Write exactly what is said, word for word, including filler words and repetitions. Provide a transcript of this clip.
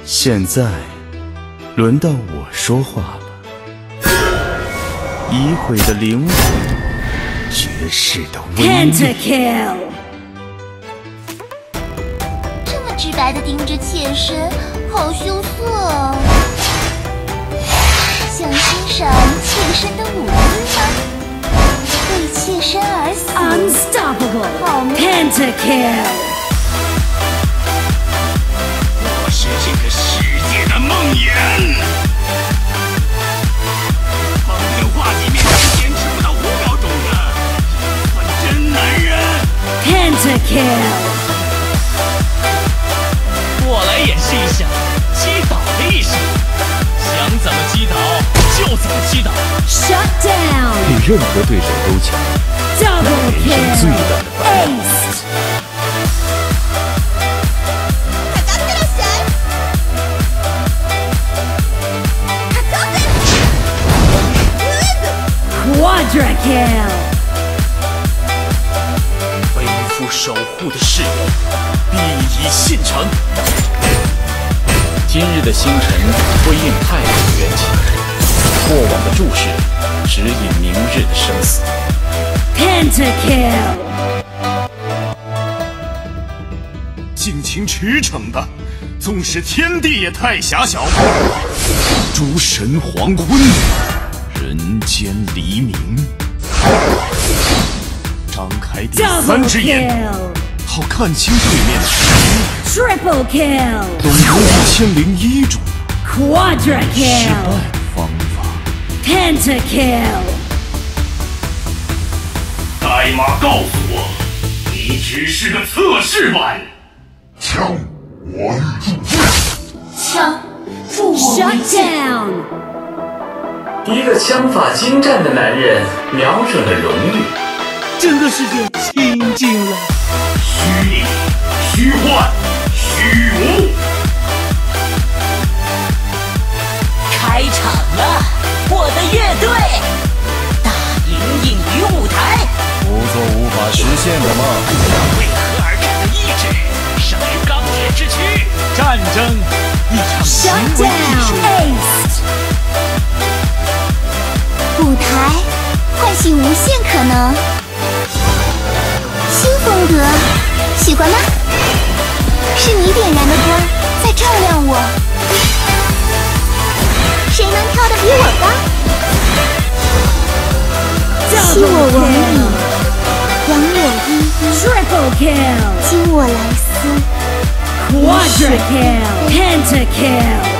现在轮到我说话了。已毁的灵魂，绝世的威力。 Pentakill。 这么直白的盯着妾身，好羞涩啊！想欣赏妾身的武艺吗？为妾身而死 Unstoppable。 好吗 Pentakill。 我是这个世界的梦魇。方天画戟面前坚持不到五秒钟的，算真男人。 Pentakill。 我来演示一下击倒的艺术，想怎么击倒就怎么击倒。 Shut down。 比任何对手都强，那 Double 人生最 kill。 大的烦恼。 Ace。Quadra kill。 背负守护的誓言，必以信诚。今日的星辰辉映太阳的缘起，过往的注视指引明日的生死。 Pentakill。 尽情驰骋的，纵使天地也太狭小。诸神黄昏，人间黎明。张开第三 Double 只眼， kill。 好看清对面的实力。 Triple kill。 懂得一千零一种 Quadra 失 kill。 败的方法。 Pentakill。 代码告诉我，你只是个测试版。 枪，我欲铸剑。 枪，助我 Shut 为剑。 down。 一个枪法精湛的男人瞄准了荣誉， 整个世界清静了。 虚拟、虚幻、虚无。 开场了，我的乐队，大隐隐于舞台。 不做无法实现的梦。 为何而战的意志胜于钢铁之躯。战争，一场行 Shut 为艺术。 down。Ace。 舞台唤醒无限可能，新风格，喜欢吗？是你点燃的光在照亮我，谁能跳得比我高？弃我往矣，扬我依依， Triple kill。 今我来思， Quadra kill。Pentakill。